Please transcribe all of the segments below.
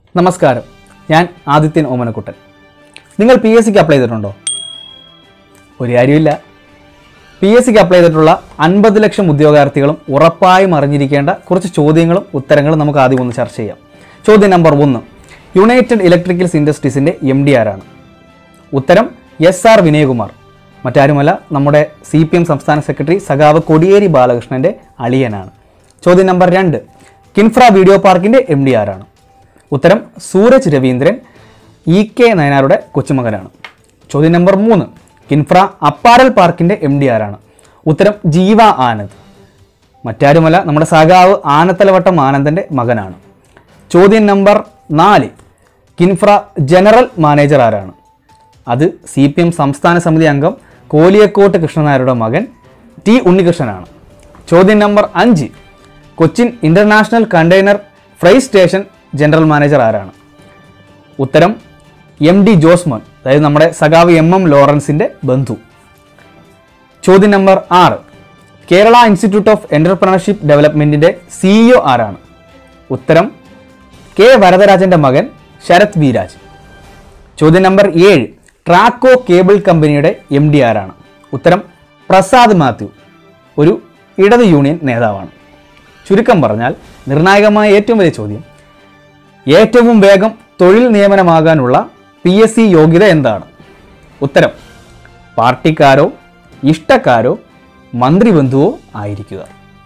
നമസ്കാരം, ഞാൻ ആദിത്യൻ ഓമനക്കുട്ടൻ. നിങ്ങൾ പി എസ് സിക്ക് അപ്ലൈ ചെയ്തിട്ടുണ്ടോ? ഒരു കാര്യമില്ല. പി എസ് സിക്ക് അപ്ലൈ ചെയ്തിട്ടുള്ള 50 ലക്ഷം ഉദ്യോഗാർത്ഥികളും ഉറപ്പായും അറിഞ്ഞിരിക്കേണ്ട കുറച്ച് ചോദ്യങ്ങളും ഉത്തരങ്ങളും നമുക്ക് ആദ്യം ഒന്ന് ചർച്ച ചെയ്യാം. ചോദ്യം നമ്പർ 1, യുണൈറ്റഡ് ഇലക്ട്രിക്കൽസ് ഇൻഡസ്ട്രീസിൻ്റെ MD ആരാണ്? ഉത്തരം SR വിനയകുമാർ. മറ്റാരുമല്ല, നമ്മുടെ CPM സംസ്ഥാന സെക്രട്ടറി സഖാവ് കോടിയേരി ബാലകൃഷ്ണൻ്റെ അളിയനാണ്. ചോദ്യം നമ്പർ 2, കിൻഫ്ര വീഡിയോ പാർക്കിൻ്റെ MD ആരാണ്? ഉത്തരം സൂരജ് രവീന്ദ്രൻ, EK നയനാരുടെ കൊച്ചുമകനാണ്. ചോദ്യം നമ്പർ 3, കിൻഫ്ര അപ്പാരൽ പാർക്കിൻ്റെ MD ആരാണ്? ഉത്തരം ജീവ ആനന്ദ്. മറ്റാരുമല്ല, നമ്മുടെ സഖാവ് ആനത്തലവട്ടം ആനന്ദൻ്റെ മകനാണ്. ചോദ്യം നമ്പർ 4, കിൻഫ്ര ജനറൽ മാനേജർ ആരാണ്? അത് CPM സംസ്ഥാന സമിതി അംഗം കോലിയക്കോട്ട് കൃഷ്ണനായരുടെ മകൻ T ഉണ്ണികൃഷ്ണനാണ്. ചോദ്യം number 5, Cochin international container freight station general manager ആരാണ്? ഉത്തരം MD ജോസ്മോൻ, അതായത് നമ്മുടെ സഖാവ് MM ലോറൻസിൻ്റെ ബന്ധു. ചോദ്യം number 6, Kerala institute of entrepreneurship ഡെവലപ്മെൻറ്റിൻ്റെ CEO ആരാണ്? ഉത്തരം K വരദരാജൻ്റെ മകൻ ശരത് വി രാജ്. ചോദ്യം നമ്പർ 7, ട്രാക്കോ കേബിൾ കമ്പനിയുടെ MD ആരാണ്? ഉത്തരം പ്രസാദ് മാത്യു, ഒരു ഇടത് യൂണിയൻ നേതാവാണ്. ചുരുക്കം പറഞ്ഞാൽ, നിർണായകമായ ഏറ്റവും വലിയ ചോദ്യം, ഏറ്റവും വേഗം തൊഴിൽ നിയമനമാകാനുള്ള PSC യോഗ്യത എന്താണ്? ഉത്തരം പാർട്ടിക്കാരോ ഇഷ്ടക്കാരോ മന്ത്രിബന്ധുവോ ആയിരിക്കുക.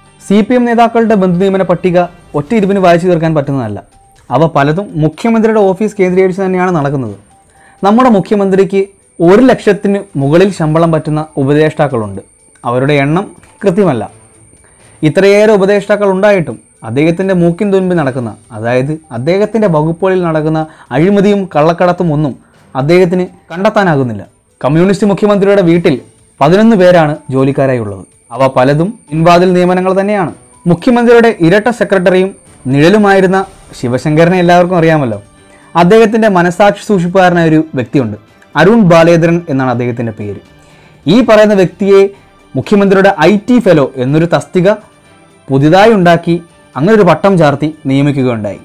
CPM നേതാക്കളുടെ ബന്ധു നിയമന പട്ടിക ഒറ്റ ഇരുപ്പിന് വായിച്ചു തീർക്കാൻ പറ്റുന്നതല്ല. അവ പലതും മുഖ്യമന്ത്രിയുടെ ഓഫീസ് കേന്ദ്രീകരിച്ച് തന്നെയാണ് നടക്കുന്നത്. നമ്മുടെ മുഖ്യമന്ത്രിക്ക് 1 ലക്ഷത്തിന് മുകളിൽ ശമ്പളം പറ്റുന്ന ഉപദേഷ്ടാക്കളുണ്ട്. അവരുടെ എണ്ണം കൃത്യമല്ല. ഇത്രയേറെ ഉപദേഷ്ടാക്കൾ ഉണ്ടായിട്ടും അദ്ദേഹത്തിൻ്റെ മൂക്കിൻ തുൻപിൽ നടക്കുന്ന, അതായത് അദ്ദേഹത്തിൻ്റെ വകുപ്പുകളിൽ നടക്കുന്ന അഴിമതിയും കള്ളക്കടത്തും ഒന്നും അദ്ദേഹത്തിന് കണ്ടെത്താനാകുന്നില്ല. കമ്മ്യൂണിസ്റ്റ് മുഖ്യമന്ത്രിയുടെ വീട്ടിൽ 11 പേരാണ് ജോലിക്കാരായി ഉള്ളത്. അവ പലതും പിൻവാതിൽ നിയമനങ്ങൾ തന്നെയാണ്. മുഖ്യമന്ത്രിയുടെ ഇരട്ട സെക്രട്ടറിയും നിഴലുമായിരുന്ന ശിവശങ്കരനെ എല്ലാവർക്കും അറിയാമല്ലോ. അദ്ദേഹത്തിൻ്റെ മനസാക്ഷി സൂക്ഷിപ്പുകാരനായ ഒരു വ്യക്തിയുണ്ട്. അരുൺ ബാലേന്ദ്രൻ എന്നാണ് അദ്ദേഹത്തിൻ്റെ പേര്. ഈ പറയുന്ന വ്യക്തിയെ മുഖ്യമന്ത്രിയുടെ IT ഫെലോ എന്നൊരു തസ്തിക പുതിയതായി ഉണ്ടാക്കി അങ്ങനൊരു പട്ടം ചാർത്തി നിയമിക്കുകയുണ്ടായി.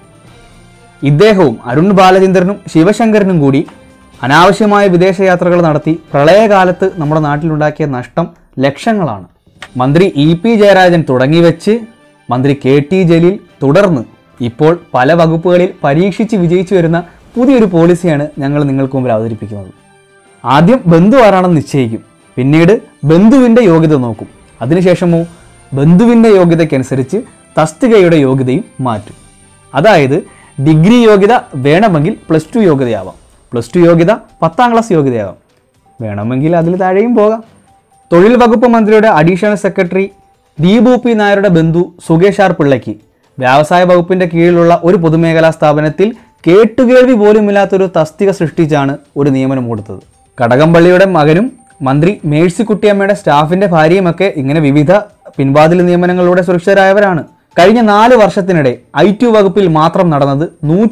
ഇദ്ദേഹവും അരുൺ ബാലചന്ദ്രനും ശിവശങ്കരനും കൂടി അനാവശ്യമായ വിദേശയാത്രകൾ നടത്തി പ്രളയകാലത്ത് നമ്മുടെ നാട്ടിലുണ്ടാക്കിയ നഷ്ടം ലക്ഷങ്ങളാണ്. മന്ത്രി EP ജയരാജൻ തുടങ്ങി വെച്ച് മന്ത്രി KT ജലീൽ തുടർന്ന് ഇപ്പോൾ പല വകുപ്പുകളിൽ പരീക്ഷിച്ച് വിജയിച്ചു വരുന്ന പുതിയൊരു പോളിസിയാണ് ഞങ്ങൾ നിങ്ങൾക്ക് മുമ്പിൽ അവതരിപ്പിക്കുന്നത്. ആദ്യം ബന്ധു ആരാണെന്ന് നിശ്ചയിക്കും, പിന്നീട് ബന്ധുവിൻ്റെ യോഗ്യത നോക്കും, അതിനുശേഷമോ ബന്ധുവിൻ്റെ യോഗ്യതയ്ക്കനുസരിച്ച് തസ്തികയുടെ യോഗ്യതയും മാറ്റും. അതായത് ഡിഗ്രി യോഗ്യത വേണമെങ്കിൽ +2 യോഗ്യതയാവാം, +2 യോഗ്യത 10ാം ക്ലാസ് യോഗ്യതയാവാം, വേണമെങ്കിൽ അതിൽ താഴെയും പോകാം. തൊഴിൽ വകുപ്പ് മന്ത്രിയുടെ അഡീഷണൽ സെക്രട്ടറി ദീപു P നായരുടെ ബന്ധു സുകേഷ് R പിള്ളയ്ക്ക് വ്യവസായ വകുപ്പിൻ്റെ കീഴിലുള്ള ഒരു പൊതുമേഖലാ സ്ഥാപനത്തിൽ കേട്ടുകേൾവി പോലുമില്ലാത്തൊരു തസ്തിക സൃഷ്ടിച്ചാണ് ഒരു നിയമനം കൊടുത്തത്. കടകംപള്ളിയുടെ മകനും മന്ത്രി മേഴ്സിക്കുട്ടിയമ്മയുടെ സ്റ്റാഫിൻ്റെ ഭാര്യയുമൊക്കെ ഇങ്ങനെ വിവിധ പിൻവാതിൽ നിയമനങ്ങളിലൂടെ സുരക്ഷിതരായവരാണ്. കഴിഞ്ഞ 4 വർഷത്തിനിടെ IT വകുപ്പിൽ മാത്രം നടന്നത്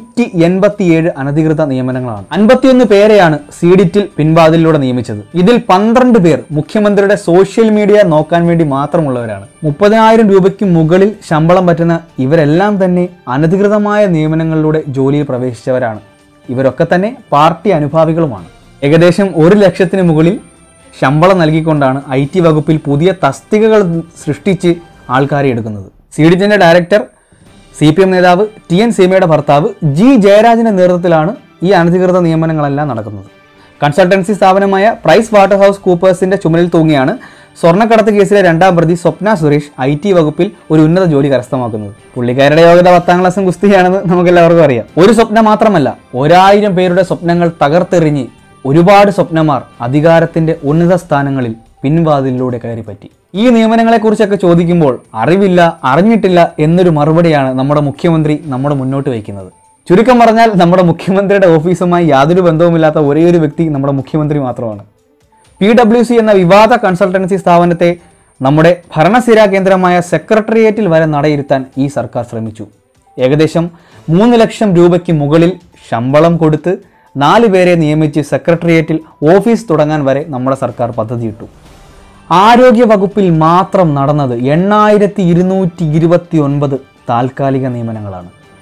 187 അനധികൃത നിയമനങ്ങളാണ്. 51 പേരെയാണ് സീഡിറ്റിൽ പിൻവാതിലൂടെ നിയമിച്ചത്. ഇതിൽ 12 പേർ മുഖ്യമന്ത്രിയുടെ സോഷ്യൽ മീഡിയ നോക്കാൻ വേണ്ടി മാത്രമുള്ളവരാണ്. 30,000 രൂപയ്ക്ക് മുകളിൽ ശമ്പളം പറ്റുന്ന ഇവരെല്ലാം തന്നെ അനധികൃതമായ നിയമനങ്ങളിലൂടെ ജോലിയിൽ പ്രവേശിച്ചവരാണ്. ഇവരൊക്കെ തന്നെ പാർട്ടി അനുഭാവികളുമാണ്. ഏകദേശം 1 ലക്ഷത്തിന് മുകളിൽ ശമ്പളം നൽകിക്കൊണ്ടാണ് IT വകുപ്പിൽ പുതിയ തസ്തികകൾ സൃഷ്ടിച്ച് ആൾക്കാരെ എടുക്കുന്നത്. സീഡിറ്റിൻ്റെ ഡയറക്ടർ CPM നേതാവ് TN സീമയുടെ ഭർത്താവ് G ജയരാജൻ്റെ നേതൃത്വത്തിലാണ് ഈ അനധികൃത നിയമനങ്ങളെല്ലാം നടക്കുന്നത്. കൺസൾട്ടൻസി സ്ഥാപനമായ പ്രൈസ് വാട്ടർ ഹൗസ് കൂപ്പേഴ്സിൻ്റെ ചുമലിൽ തൂങ്ങിയാണ് സ്വർണ്ണക്കടത്ത് കേസിലെ 2ാം പ്രതി സ്വപ്ന സുരേഷ് IT വകുപ്പിൽ ഒരു ഉന്നത ജോലി കരസ്ഥമാക്കുന്നത്. പുള്ളിക്കാരുടെ യോഗ്യത 10ാം ക്ലാസ്സും ഗുസ്തിയാണെന്ന് നമുക്കെല്ലാവർക്കും അറിയാം. ഒരു സ്വപ്നം മാത്രമല്ല, 1000 പേരുടെ സ്വപ്നങ്ങൾ തകർത്തെറിഞ്ഞ് ഒരുപാട് സ്വപ്നമാർ അധികാരത്തിൻ്റെ ഉന്നത സ്ഥാനങ്ങളിൽ പിൻവാതിലൂടെ കയറിപ്പറ്റി. ഈ നിയമനങ്ങളെക്കുറിച്ചൊക്കെ ചോദിക്കുമ്പോൾ അറിവില്ല, അറിഞ്ഞിട്ടില്ല എന്നൊരു മറുപടിയാണ് നമ്മുടെ മുഖ്യമന്ത്രി നമ്മുടെ മുന്നോട്ട് വയ്ക്കുന്നത്. ചുരുക്കം പറഞ്ഞാൽ, നമ്മുടെ മുഖ്യമന്ത്രിയുടെ ഓഫീസുമായി യാതൊരു ബന്ധവുമില്ലാത്ത ഒരേയൊരു വ്യക്തി നമ്മുടെ മുഖ്യമന്ത്രി മാത്രമാണ്. PwC എന്ന വിവാദ കൺസൾട്ടൻസി സ്ഥാപനത്തെ നമ്മുടെ ഭരണസിരാ കേന്ദ്രമായ സെക്രട്ടേറിയറ്റിൽ വരെ നടയിരുത്താൻ ഈ സർക്കാർ ശ്രമിച്ചു. ഏകദേശം 3 ലക്ഷം രൂപയ്ക്ക് മുകളിൽ ശമ്പളം കൊടുത്ത് 4 പേരെ നിയമിച്ച് സെക്രട്ടേറിയറ്റിൽ ഓഫീസ് തുടങ്ങാൻ വരെ നമ്മുടെ സർക്കാർ പദ്ധതിയിട്ടു. ആരോഗ്യ വകുപ്പിൽ മാത്രം നടന്നത് 8229 താൽക്കാലിക നിയമനങ്ങളാണ്.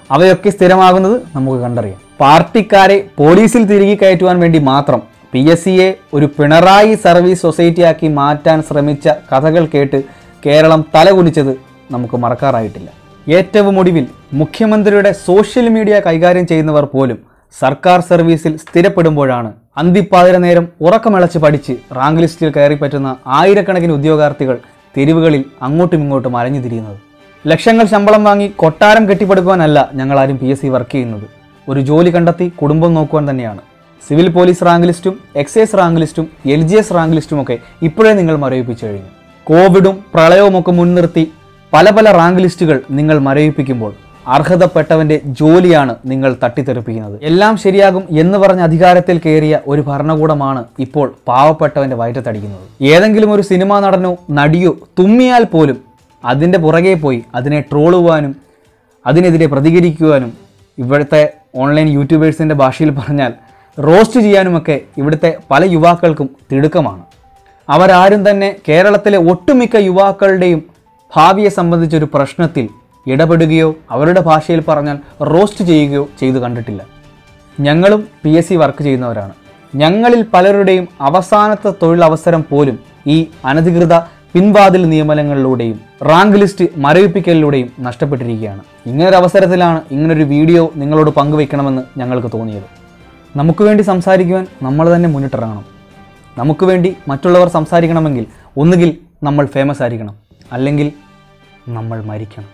അവയൊക്കെ സ്ഥിരമാകുന്നത് നമുക്ക് കണ്ടറിയാം. പാർട്ടിക്കാരെ പോലീസിൽ തിരികെ കയറ്റുവാൻ വേണ്ടി മാത്രം PSCയെ ഒരു പിണറായി സർവീസ് സൊസൈറ്റിയാക്കി മാറ്റാൻ ശ്രമിച്ച കഥകൾ കേട്ട് കേരളം തലകുനിച്ചത് നമുക്ക് മറക്കാറായിട്ടില്ല. ഏറ്റവും ഒടുവിൽ മുഖ്യമന്ത്രിയുടെ സോഷ്യൽ മീഡിയ കൈകാര്യം ചെയ്യുന്നവർ പോലും സർക്കാർ സർവീസിൽ സ്ഥിരപ്പെടുമ്പോഴാണ് അന്തിപ്പാതിര നേരം ഉറക്കമിളച്ച് പഠിച്ച് റാങ്ക് ലിസ്റ്റിൽ കയറിപ്പറ്റുന്ന ആയിരക്കണക്കിന് ഉദ്യോഗാർത്ഥികൾ തെരുവുകളിൽ അങ്ങോട്ടും ഇങ്ങോട്ടും അലഞ്ഞു തിരിയുന്നത്. ലക്ഷങ്ങൾ ശമ്പളം വാങ്ങി കൊട്ടാരം കെട്ടിപ്പടുക്കുവാനല്ല ഞങ്ങളാരും PSC വർക്ക് ചെയ്യുന്നത്. ഒരു ജോലി കണ്ടെത്തി കുടുംബം നോക്കുവാൻ തന്നെയാണ്. സിവിൽ പോലീസ് റാങ്ക് ലിസ്റ്റും എക്സൈസ് റാങ്ക് ലിസ്റ്റും LGS റാങ്ക് ലിസ്റ്റുമൊക്കെ ഇപ്പോഴേ നിങ്ങൾ മരവിപ്പിച്ചു കഴിഞ്ഞു. കോവിഡും പ്രളയവുമൊക്കെ മുൻനിർത്തി പല പല റാങ്ക് ലിസ്റ്റുകൾ നിങ്ങൾ മരവിപ്പിക്കുമ്പോൾ അർഹതപ്പെട്ടവന്റെ ജോലിയാണ് നിങ്ങൾ തട്ടിത്തെറിപ്പിക്കുന്നത്. എല്ലാം ശരിയാകും എന്ന് പറഞ്ഞ അധികാരത്തിൽ കയറിയ ഒരു ഭരണകൂടമാണ് ഇപ്പോൾ പാവപ്പെട്ടവന്റെ വയറ്റത്തടിക്കുന്നത്. ഏതെങ്കിലും ഒരു സിനിമാ നടനോ നടിയോ തുമ്മിയാൽ പോലും അതിൻ്റെ പുറകെ പോയി അതിനെ ട്രോളുവാനും അതിനെതിരെ പ്രതികരിക്കുവാനും ഇവിടുത്തെ ഓൺലൈൻ യൂട്യൂബേഴ്സിൻ്റെ ഭാഷയിൽ പറഞ്ഞാൽ റോസ്റ്റ് ചെയ്യാനുമൊക്കെ ഇവിടുത്തെ പല യുവാക്കൾക്കും തിടുക്കമാണ്. അവരാരും തന്നെ കേരളത്തിലെ ഒട്ടുമിക്ക യുവാക്കളുടെയും ഭാവിയെ സംബന്ധിച്ചൊരു പ്രശ്നത്തിൽ ഇടപെടുകയോ അവരുടെ ഭാഷയിൽ പറഞ്ഞാൽ റോസ്റ്റ് ചെയ്യുകയോ ചെയ്തു കണ്ടിട്ടില്ല. ഞങ്ങളും PSC വർക്ക് ചെയ്യുന്നവരാണ്. ഞങ്ങളിൽ പലരുടെയും അവസാനത്തെ തൊഴിലവസരം പോലും ഈ അനധികൃത പിൻവാതിൽ നിയമനങ്ങളിലൂടെയും റാങ്ക് ലിസ്റ്റ് മരവിപ്പിക്കലിലൂടെയും നഷ്ടപ്പെട്ടിരിക്കുകയാണ്. ഇങ്ങനൊരു അവസരത്തിലാണ് ഇങ്ങനൊരു വീഡിയോ നിങ്ങളോട് പങ്കുവെക്കണമെന്ന് ഞങ്ങൾക്ക് തോന്നിയത്. നമുക്ക് വേണ്ടി സംസാരിക്കുവാൻ നമ്മൾ തന്നെ മുന്നിട്ടിറങ്ങണം. നമുക്ക് വേണ്ടി മറ്റുള്ളവർ സംസാരിക്കണമെങ്കിൽ ഒന്നുകിൽ നമ്മൾ ഫേമസ് ആയിരിക്കണം, അല്ലെങ്കിൽ നമ്മൾ മരിക്കണം.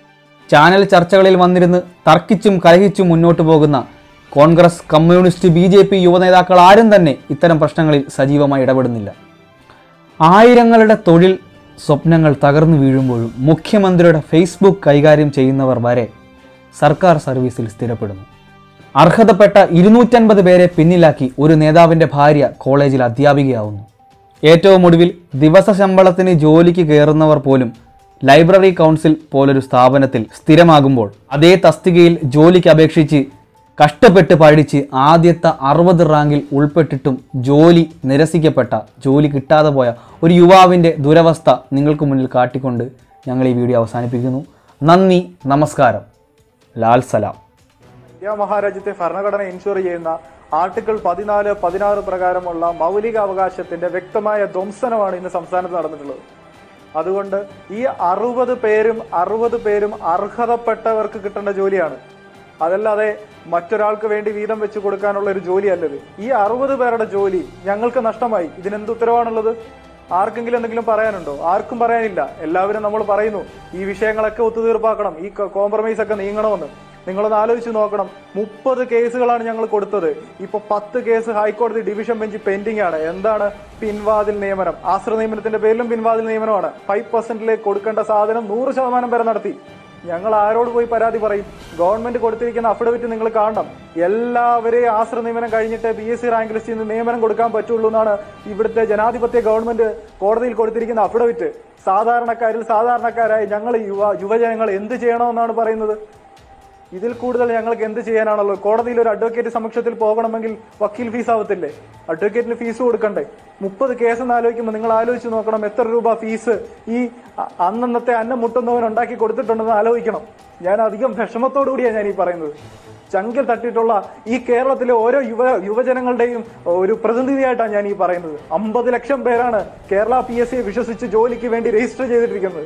ചാനൽ ചർച്ചകളിൽ വന്നിരുന്ന് തർക്കിച്ചും കലഹിച്ചും മുന്നോട്ട് പോകുന്ന കോൺഗ്രസ്, കമ്മ്യൂണിസ്റ്റ്, BJP യുവനേതാക്കൾ ആരും തന്നെ ഇത്തരം പ്രശ്നങ്ങളിൽ സജീവമായി ഇടപെടുന്നില്ല. ആയിരങ്ങളുടെ തൊഴിൽ സ്വപ്നങ്ങൾ തകർന്നു വീഴുമ്പോഴും മുഖ്യമന്ത്രിയുടെ ഫേസ്ബുക്ക് കൈകാര്യം ചെയ്യുന്നവർ വരെ സർക്കാർ സർവീസിൽ സ്ഥിരപ്പെടുന്നു. അർഹതപ്പെട്ട 250 പേരെ പിന്നിലാക്കി ഒരു നേതാവിൻ്റെ ഭാര്യ കോളേജിൽ അധ്യാപികയാവുന്നു. ഏറ്റവും ഒടുവിൽ ദിവസ ശമ്പളത്തിന് ജോലിക്ക് കയറുന്നവർ പോലും ലൈബ്രറി കൗൺസിൽ പോലൊരു സ്ഥാപനത്തിൽ സ്ഥിരമാകുമ്പോൾ അതേ തസ്തികയിൽ ജോലിക്ക് അപേക്ഷിച്ച് കഷ്ടപ്പെട്ട് പഠിച്ച് ആദ്യത്തെ 60 റാങ്കിൽ ഉൾപ്പെട്ടിട്ടും ജോലി നിരസിക്കപ്പെട്ട, ജോലി കിട്ടാതെ പോയ ഒരു യുവാവിൻ്റെ ദുരവസ്ഥ നിങ്ങൾക്ക് മുന്നിൽ കാട്ടിക്കൊണ്ട് ഞങ്ങൾ ഈ വീഡിയോ അവസാനിപ്പിക്കുന്നു. നന്ദി, നമസ്കാരം. ലാൽ സലാം. ഇന്ത്യ മഹാരാജ്യത്തെ ഭരണഘടന ഇൻഷുർ ചെയ്യുന്ന ആർട്ടിക്കിൾ 14, 16 പ്രകാരമുള്ള മൗലിക അവകാശത്തിന്റെ വ്യക്തമായ ധ്വംസനമാണ് ഇന്ന് സംസ്ഥാനത്ത് നടന്നിട്ടുള്ളത്. അതുകൊണ്ട് ഈ 60 പേരും അർഹതപ്പെട്ടവർക്ക് കിട്ടേണ്ട ജോലിയാണ്. അതല്ലാതെ മറ്റൊരാൾക്ക് വേണ്ടി വീതം വെച്ച് കൊടുക്കാനുള്ള ഒരു ജോലിയല്ലത്. ഈ 60 പേരുടെ ജോലി ഞങ്ങൾക്ക് നഷ്ടമായി. ഇതിനെന്ത് ഉത്തരവാണുള്ളത്? ആർക്കെങ്കിലും എന്തെങ്കിലും പറയാനുണ്ടോ? ആർക്കും പറയാനില്ല. എല്ലാവരും നമ്മൾ പറയുന്നു ഈ വിഷയങ്ങളൊക്കെ ഒത്തുതീർപ്പാക്കണം, ഈ കോംപ്രമൈസ് ഒക്കെ നീങ്ങണമെന്ന്. നിങ്ങളൊന്ന് ആലോചിച്ച് നോക്കണം. 30 കേസുകളാണ് ഞങ്ങൾ കൊടുത്തത്. ഇപ്പൊ 10 കേസ് ഹൈക്കോടതി ഡിവിഷൻ ബെഞ്ച് പെൻഡിംഗ് ആണ്. എന്താണ്? പിൻവാതിൽ നിയമനം. ആശ്രയ നിയമനത്തിന്റെ പേരിലും പിൻവാതിൽ നിയമനമാണ്. 5% കൊടുക്കേണ്ട സാധനം 100% വരെ നടത്തി. ഞങ്ങൾ ആരോട് പോയി പരാതി പറയും? ഗവൺമെന്റ് കൊടുത്തിരിക്കുന്ന അഫിഡവിറ്റ് നിങ്ങൾ കാണണം. എല്ലാവരെയും ആശ്രയ നിയമനം കഴിഞ്ഞിട്ട് PSC റാങ്ക് ലിസ്റ്റിൽ നിന്ന് നിയമനം കൊടുക്കാൻ പറ്റുള്ളൂ എന്നാണ് ഇവിടുത്തെ ജനാധിപത്യ ഗവൺമെന്റ് കോടതിയിൽ കൊടുത്തിരിക്കുന്ന അഫിഡവിറ്റ്. സാധാരണക്കാരായ ഞങ്ങൾ യുവജനങ്ങൾ എന്ത് ചെയ്യണമെന്നാണ് പറയുന്നത്? ഇതിൽ കൂടുതൽ ഞങ്ങൾക്ക് എന്ത് ചെയ്യാനാണല്ലോ? കോടതിയിൽ ഒരു അഡ്വക്കേറ്റ് സമക്ഷത്തിൽ പോകണമെങ്കിൽ വക്കീൽ ഫീസ് ആവത്തില്ലേ? അഡ്വക്കേറ്റിന് ഫീസ് കൊടുക്കണ്ടേ? 30 കേസെന്ന് ആലോചിക്കുമ്പോൾ നിങ്ങൾ ആലോചിച്ച് നോക്കണം, എത്ര രൂപ ഫീസ് ഈ അന്നത്തെ അന്നം മുട്ടുന്നവൻ ഉണ്ടാക്കി കൊടുത്തിട്ടുണ്ടെന്ന് ആലോചിക്കണം. ഞാൻ അധികം വിഷമത്തോടു കൂടിയാണ് ഞാൻ ഈ പറയുന്നത്. ചങ്കിൽ തട്ടിയിട്ടുള്ള ഈ കേരളത്തിലെ ഓരോ യുവജനങ്ങളുടെയും ഒരു പ്രതിനിധിയായിട്ടാണ് ഞാൻ ഈ പറയുന്നത്. 50 ലക്ഷം പേരാണ് കേരള PSCയെ വിശ്വസിച്ച് ജോലിക്ക് വേണ്ടി രജിസ്റ്റർ ചെയ്തിട്ടിരിക്കുന്നത്.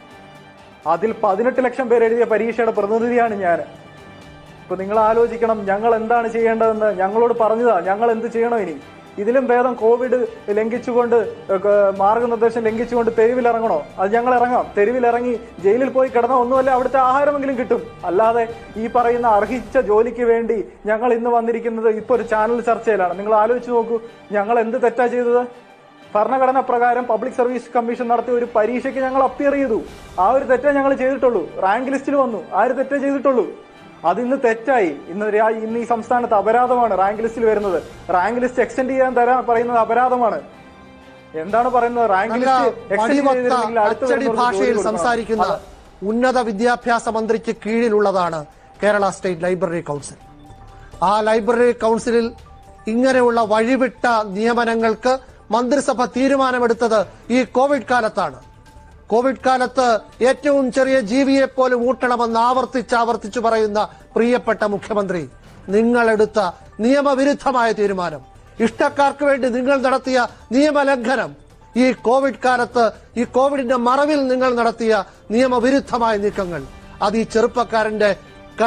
അതിൽ 18 ലക്ഷം പേര് എഴുതിയ പരീക്ഷയുടെ പ്രതിനിധിയാണ് ഞാൻ. ഇപ്പൊ നിങ്ങൾ ആലോചിക്കണം ഞങ്ങൾ എന്താണ് ചെയ്യേണ്ടതെന്ന്. ഞങ്ങളോട് പറഞ്ഞതാ ഞങ്ങൾ എന്ത് ചെയ്യണം ഇനി. ഇതിലും ഭേദം കോവിഡ് ലംഘിച്ചുകൊണ്ട്, മാർഗനിർദ്ദേശം ലംഘിച്ചുകൊണ്ട് തെരുവിലിറങ്ങണോ? അത് ഞങ്ങൾ ഇറങ്ങാം. തെരുവിലിറങ്ങി ജയിലിൽ പോയി കിടന്നാൽ ഒന്നുമല്ല അവിടുത്തെ ആഹാരമെങ്കിലും കിട്ടും. അല്ലാതെ ഈ പറയുന്ന അർഹിച്ച ജോലിക്ക് വേണ്ടി ഞങ്ങൾ ഇന്ന് വന്നിരിക്കുന്നത് ഇപ്പൊ ഒരു ചാനൽ ചർച്ചയിലാണ്. നിങ്ങൾ ആലോചിച്ച് നോക്കൂ, ഞങ്ങൾ എന്ത് തെറ്റാ ചെയ്തത്? ഭരണഘടന പ്രകാരം പബ്ലിക് സർവീസ് കമ്മീഷൻ നടത്തിയ ഒരു പരീക്ഷയ്ക്ക് ഞങ്ങൾ അപ്പിയർ ചെയ്തു. ആ ഒരു തെറ്റേ ഞങ്ങൾ ചെയ്തിട്ടുള്ളൂ. റാങ്ക് ലിസ്റ്റിൽ വന്നു, ആ ഒരു തെറ്റേ ചെയ്തിട്ടുള്ളൂ. അതിന്ന് തെറ്റായി. ഇന്ന് ഈ സംസ്ഥാനത്ത് അപരാധമാണ് റാങ്ക് ലിസ്റ്റിൽ വരുന്നത്. റാങ്ക് ലിസ്റ്റ് എക്സ്റ്റെൻഡ് ചെയ്യാൻ പറയുന്നത് അപരാധമാണ്. എന്താണ് പറയുന്നത്? റാങ്ക് ലിസ്റ്റ് അച്ചടി ഭാഷയിൽ സംസാരിക്കുന്ന ഉന്നത വിദ്യാഭ്യാസ മന്ത്രിക്ക് കീഴിലുള്ളതാണ് കേരള സ്റ്റേറ്റ് ലൈബ്രറി കൗൺസിൽ. ആ ലൈബ്രറി കൗൺസിലിൽ ഇങ്ങനെയുള്ള വഴിവിട്ട നിയമനങ്ങൾക്ക് മന്ത്രിസഭ തീരുമാനമെടുത്തത് ഈ കോവിഡ് കാലത്താണ്. കോവിഡ് കാലത്ത് ഏറ്റവും ചെറിയ ജീവിയെ പോലും ഊട്ടണമെന്ന് ആവർത്തിച്ചു പറയുന്ന പ്രിയപ്പെട്ട മുഖ്യമന്ത്രി, നിങ്ങളെടുത്ത നിയമവിരുദ്ധമായ തീരുമാനം, ഇഷ്ടക്കാർക്ക് വേണ്ടി നിങ്ങൾ നടത്തിയ നിയമലംഘനം, ഈ കോവിഡ് കാലത്ത് ഈ കോവിഡിന്റെ മറവിൽ നിങ്ങൾ നടത്തിയ നിയമവിരുദ്ധമായ നീക്കങ്ങൾ, അത് ഈ ചെറുപ്പക്കാരന്റെ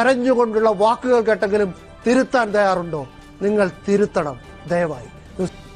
കരഞ്ഞുകൊണ്ടുള്ള വാക്കുകൾ കേട്ടെങ്കിലും തിരുത്താൻ തയ്യാറുണ്ടോ? നിങ്ങൾ തിരുത്തണം ദയവായി.